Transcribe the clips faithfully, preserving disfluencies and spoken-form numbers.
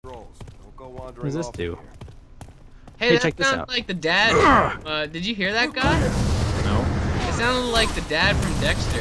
What does this do? Hey, Hey, that check this sounds out. like the dad. Uh, did you hear that guy? No. It sounded like the dad from Dexter.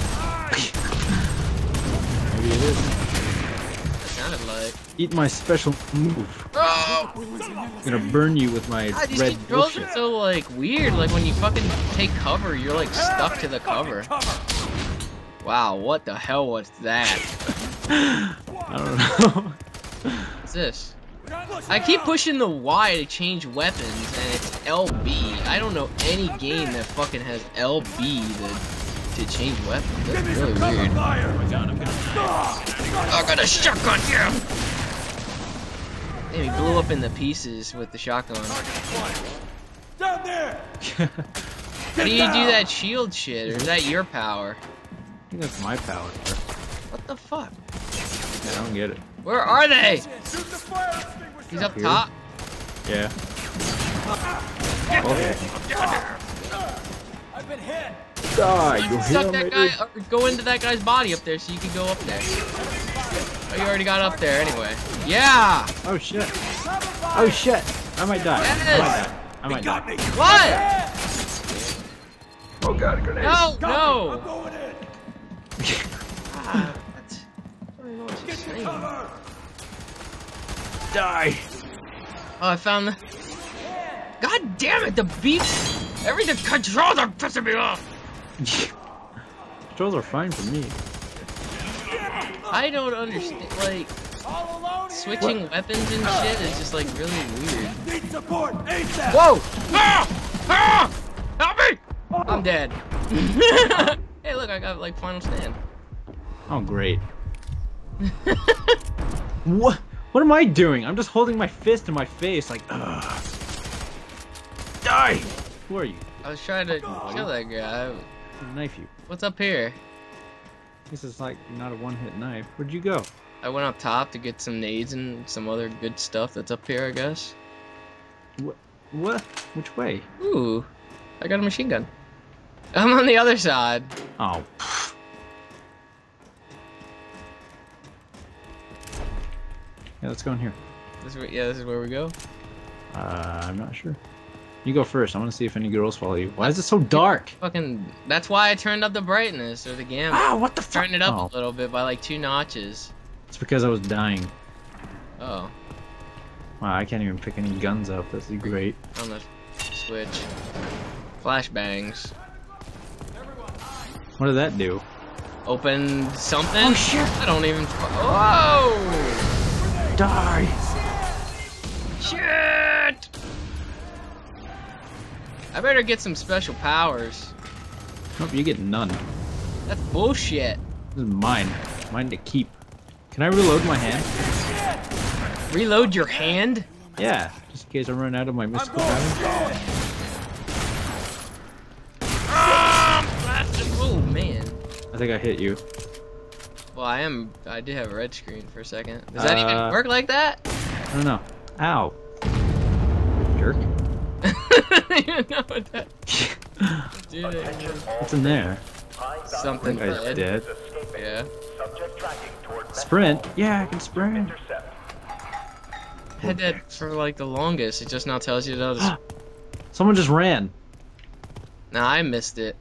Maybe it is. It sounded like. Eat my special move. Oh! I'm gonna burn you with my God, these red controls bullshit. are so like weird. Like when you fucking take cover, you're like stuck to the cover. Wow, what the hell was that? I don't know. What's this? I keep pushing the Y to change weapons, and it's L B. I don't know any game that fucking has L B to, to change weapons. That's really weird. Oh my god, I'm gonna... I got a shotgun here! Damn, he blew up into pieces with the shotgun. Down there! How do you do that shield shit, or is that your power? I think that's my power. What the fuck? I don't get it. Where are they? Shoot the fire extinguisher! He's up Here. top. Yeah. Okay. I've been hit! Die, you Suck that guy, or go into that guy's body up there so you can go up there. Oh, you already got up there anyway. Yeah! Oh shit. Oh shit. I might die. I might die. I might Got die. me! What? Oh god, grenade. No, Got me. I'm no! going in! Ah, what? I don't know what you're saying. Cover! Die. Oh, I found the... God damn it, the beep! Everything controls are pissing me off! Controls are fine for me. I don't understand, like, All alone switching weapons and shit is just like really weird. Need support! ASAP! Whoa! Ah! Ah! Help me! I'm dead. Hey, look, I got like final stand. Oh great. What? What am I doing? I'm just holding my fist in my face like, ugh. Die! Who are you? I was trying to kill that guy. I'll knife you. What's up here? This is like not a one-hit knife. Where'd you go? I went up top to get some nades and some other good stuff that's up here, I guess. What? What? Which way? Ooh, I got a machine gun. I'm on the other side. Oh. Yeah, let's go in here. This is where, yeah, this is where we go. Uh, I'm not sure. You go first. I want to see if any girls follow you. Why is it so dark? Fucking, that's why I turned up the brightness or the gamma. Ah, what the fuck? Turned it up Oh, a little bit by like two notches. it's because I was dying. Oh, Wow, I can't even pick any guns up. This is great. on the switch. Flashbangs. What did that do? Open something? Oh, shit. I don't even. Whoa! Die! Shit! I better get some special powers. Nope, you get none. That's bullshit. This is mine. Mine to keep. Can I reload my hand? Reload your hand? Yeah, just in case I run out of my I'm mystical going! powers. Ah, blasted. Oh man. I think I hit you. Well, I am. I did have a red screen for a second. Does that Uh, even work like that? I don't know. Ow. Jerk. I don't even know what that. Dude, What's in there? something That guy's red. dead. Yeah. Sprint? Yeah, I can sprint. I had that for like the longest. It just now tells you that. It's... Someone just ran. Nah, I missed it.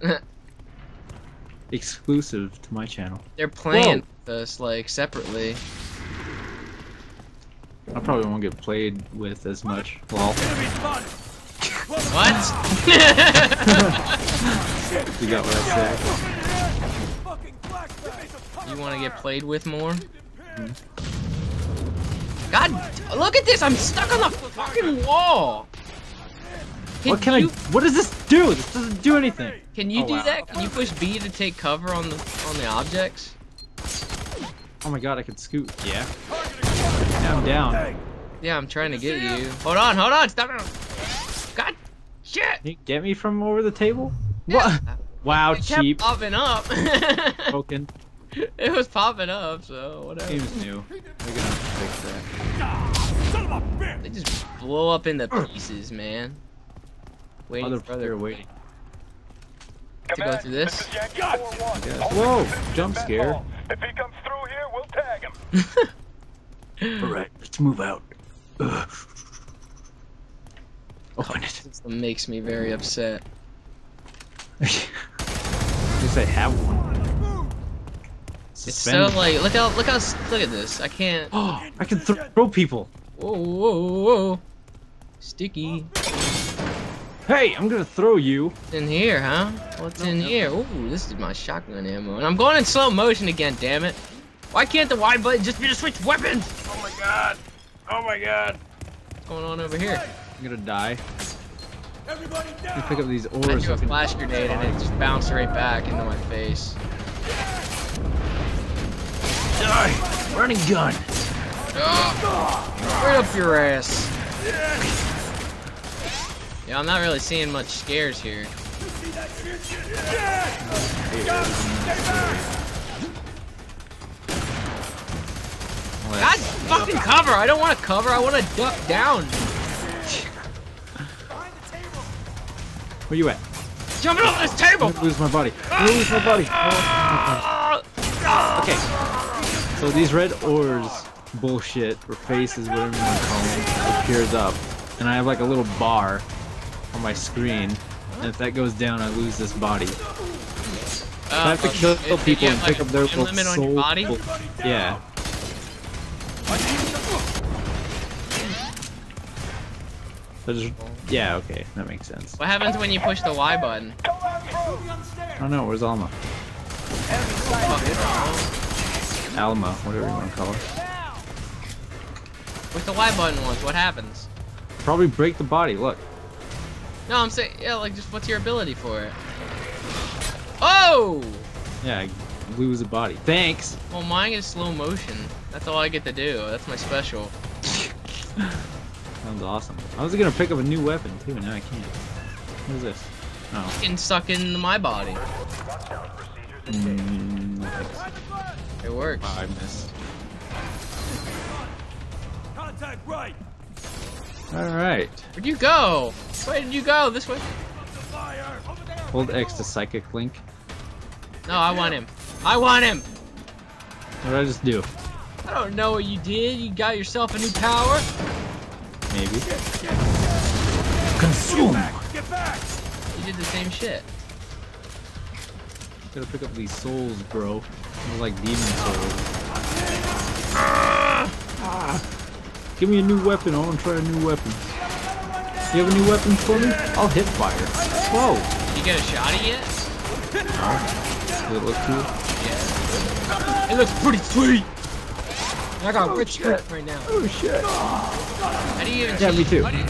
Exclusive to my channel. They're playing Whoa. with us like separately. I probably won't get played with as much. Well, Enemy spotted! What? you got what I said. Fucking flashbang! You want to get played with more? God, look at this! I'm stuck on the fucking wall. Can What can you, I? What does this do? This doesn't do anything. Can you Oh, do wow. that? Can you push B to take cover on the on the objects? Oh my god, I can scoot. Yeah. Yeah, I'm down. Yeah, I'm trying to get you. Hold on, hold on, stop it! God, shit! Can you get me from over the table? Yeah. What? Wow, It kept cheap. popping up. Broken. It was popping up, so whatever. Game's new. We're gonna have to fix that. Son of a bitch! They just blow up into pieces, man. Waiting Other for player other waiting. to go through this. God! Yes. Whoa! Jump scare. If he comes through here, we'll tag him. Alright, let's move out. Ugh. Open it. This makes me very upset. At least I have one. It's so like, look how, look how, look at this. I can't. Oh, I can th throw people. Whoa, whoa, whoa. Sticky. Hey, I'm gonna throw you. What's in here, huh? What's in here? Ooh, this is my shotgun ammo. And I'm going in slow motion again, damn it. Why can't the Y button just be to switch weapons? Oh my god. Oh my god. What's going on over here? I'm gonna die. Everybody Let me down. pick up these I ores. threw so a I can- flash grenade and it just bounced right back into my face. Die! Running gun. Oh, right up your ass. Yeah, I'm not really seeing much scares here. God, fucking cover! I don't want to cover. I want to duck down. Where you at? Jumping off this table. I'm gonna lose my body. I'm gonna lose my body. Oh. Okay. So these red ores, bullshit, or faces, whatever you want to call them, appears up, and I have like a little bar on my screen, and if that goes down, I lose this body. So I have to kill Uh, did people you and have, pick like, up their a time limit on your soul. body? Yeah. So just, yeah, okay, that makes sense. What happens when you push the Y button? I don't know, where's Alma? Alma, whatever you want to call her. Push the Y button once. What happens? Probably break the body, look. No, I'm saying, yeah, like, just what's your ability for it? Oh! Yeah, I lose a body. Thanks! Well, mine is slow motion. That's all I get to do. That's my special. Sounds awesome. I was gonna pick up a new weapon too, now I can't. What is this? Oh. Getting stuck in my body. Mm, no thanks. It works. Wow, I missed. Contact right. Alright. Where'd you go? Where did you go? This way? Fire. Over there. Hold X to psychic link. No, I want him. I want him! What did I just do? I don't know what you did. You got yourself a new power? Maybe. Consume! Get back. You did the same shit. Gotta pick up these souls, bro. They're like demon souls. Give me a new weapon. I wanna try a new weapon. You have a new weapon for me? I'll hit fire. Whoa! Did you get a shotty yet? Does it look cool? Yeah. It looks pretty sweet! I got rich strength right now. Oh shit! How do you even Yeah, me change- too. how do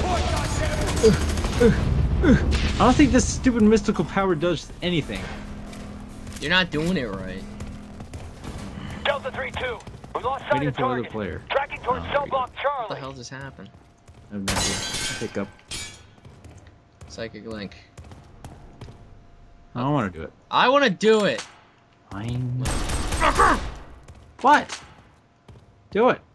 you- I don't think this stupid mystical power does anything. You're not doing it right. Delta three two. We lost sight Waiting of for another target. player. Tracking towards Oh, cell there you go. block What Charlie. the hell just happened? I have no idea. Pick up. Psychic link. I don't want to do it. I want to do it! Fine. What? Do it.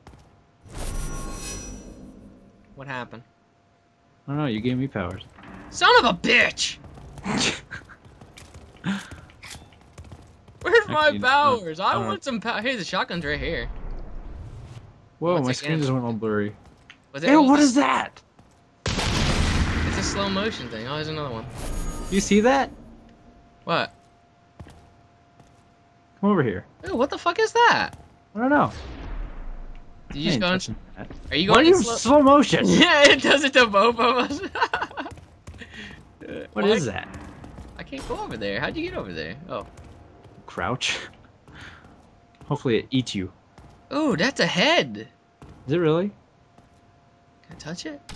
What happened? I don't know. You gave me powers. Son of a bitch! Where's my Actually, no, powers? I I don't want some power. Hey, the shotgun's right here. Whoa, Once my again. screen just went all blurry. Was it, Ew, was what it- is that? It's a slow motion thing. Oh, there's another one. You see that? What? Come over here. Ew, what the fuck is that? I don't know. Did you just I go ain't in, touching that. are you Why going are in you slow? slow motion? Yeah, it does it to both of us. What Why- is that? I can't go over there. How'd you get over there? Oh. Crouch? Hopefully it eats you. Ooh, that's a head. Is it really? Can I touch it?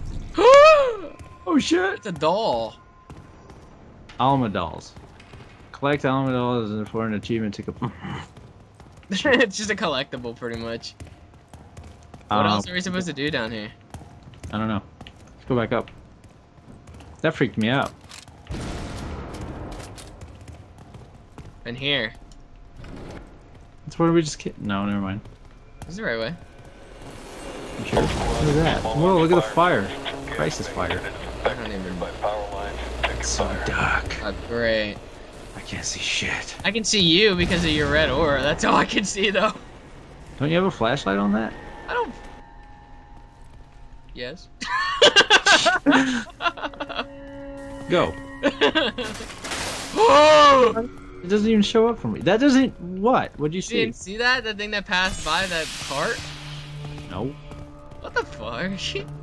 Oh shit! It's a doll. Alma dolls. Collect Alma dolls for an achievement to complete. It's just a collectible, pretty much. What else are we supposed to do down here? I don't know. Let's go back up. That freaked me out. In here. That's where we just ki- No, never mind. This is the right way. I'm sure. Look at that. Whoa, look at the fire. Crisis fire. I don't even. It's so dark. Oh, great. I can't see shit. I can see you because of your red aura. That's all I can see, though. Don't you have a flashlight on that? I don't. Yes. Go. Oh! It doesn't even show up for me. That doesn't. What? What'd you You see? didn't see that? That thing that passed by that cart? No. What the fuck?